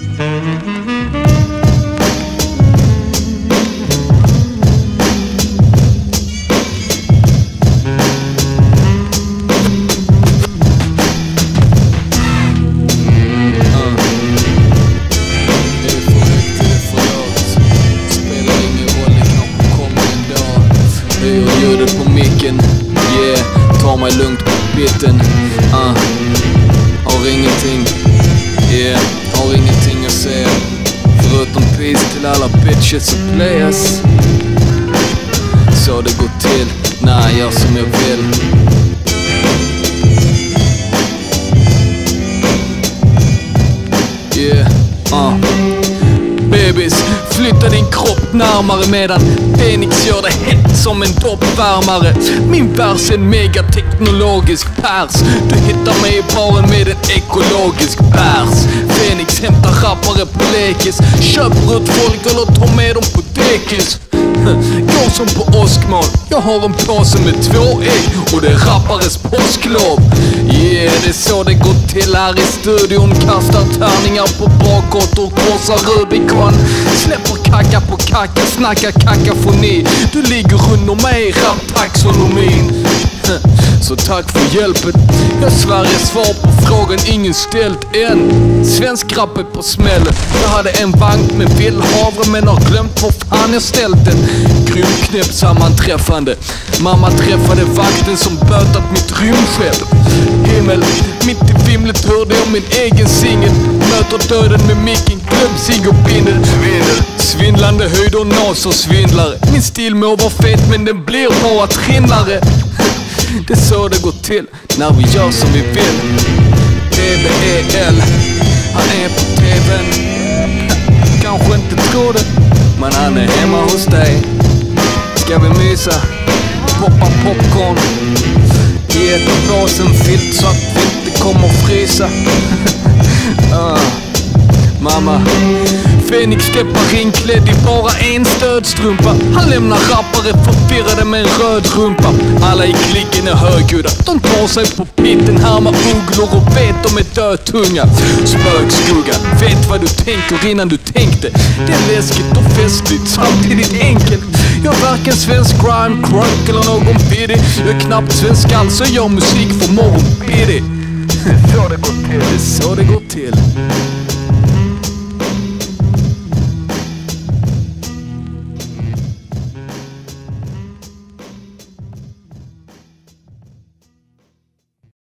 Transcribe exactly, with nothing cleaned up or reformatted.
På micken, yeah, ta mig lugnt på biten. uh. Har ingenting, yeah, har ingenting att säga förutom peace till alla bitches och players. Så det går till när jag gör som jag vill. Yeah, uh. Bebis, flytta din kropp närmare medan Fenix gör det hett som en doppvärmare. Min vers är en megateknologisk pers. Du hittar mig i baren med en ekologisk bärs. Fenix hämtar rappare på lekis, köper ut folk eller tar med dem på dekis. Går som på åskmål, jag har en påse med två ägg och det är rappares påsklov. Yeah, det är så det går till här i studion. Kastar tärningar på bakåt och korsar Rubicon. Släpper kacka på kacka, snackar kakafoni. Du ligger under mig i rap-taxonomin. Så tack för hjälpen. Jag svär jag svar på frågan ingen ställt än. Svensk rap är på smällen. Jag hade en vagn med villhavre men har glömt på fan jag ställt den. Grymknäpp sammanträffande. Mamma träffade vakten som bötat mitt rymdskepp. Himmel, mitt i vimlet hörde jag min egen singel. Möter döden med micken, glöm sig och bindel. Svindel, svindlande höjd och nas och svindlare. Min stil må vara fet men den blir bara trinnare. Det är så det går till när vi gör som vi vill. D B E L, han är på tvn. Kanske inte tror det, men han är hemma hos dig. Ska vi mysa, poppa popcorn, ge ett påsen filt så att vi inte kommer frysa. uh. Mamma, Fenix steppar inklädd i bara en stödstrumpa. Han lämnar rappare förvirrade med en röd rumpa. Alla i klicken är högljudda, de tar sig på pitten. Härmar ugglor och vet de är dödtunga. Spökskugga, vet vad du tänker innan du tänkte. Det är läskigt och festligt, samtidigt enkelt. Jag är varken svensk grime, crunk eller någon biddy. Jag är knappt svensk alls, jag gör musik för Morron Biddi. Det är så det går till, det är så det går